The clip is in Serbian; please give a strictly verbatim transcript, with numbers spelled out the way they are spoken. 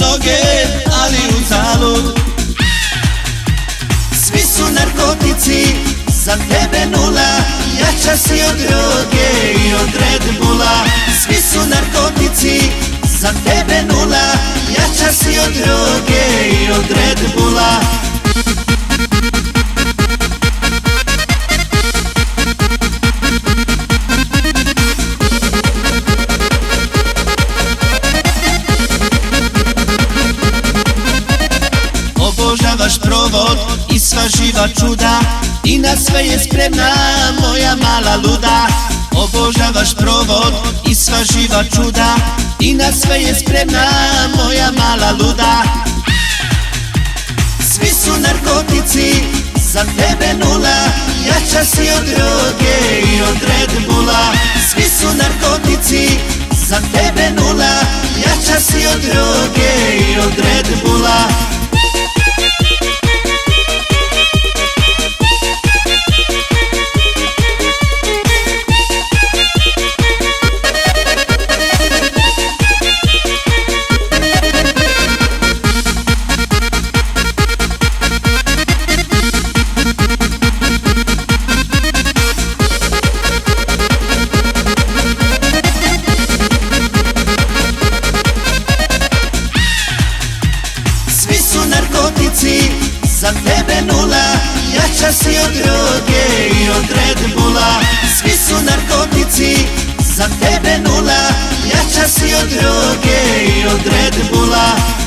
mnoge, ali uzalud. Svi su narkotici, za tebe nula, jača si od droge i od Red Bulla. Svi su narkotici, za tebe nula, jača si od droge i od Red Bulla. Obožavaš provod i sva živa čuda, i na sve je spremna moja mala luda. Obožavaš provod i sva živa čuda, i na sve je spremna moja mala luda. Svi su narkotici, za tebe nula, jača si od droge i od Red Bulla. Svi su narkotici, za tebe nula, jača si od droge i od Red Bulla. Za tebe nula, jača si od droge i od Red Bulla. Svi su narkotici, za tebe nula, jača si od droge i od Red Bulla.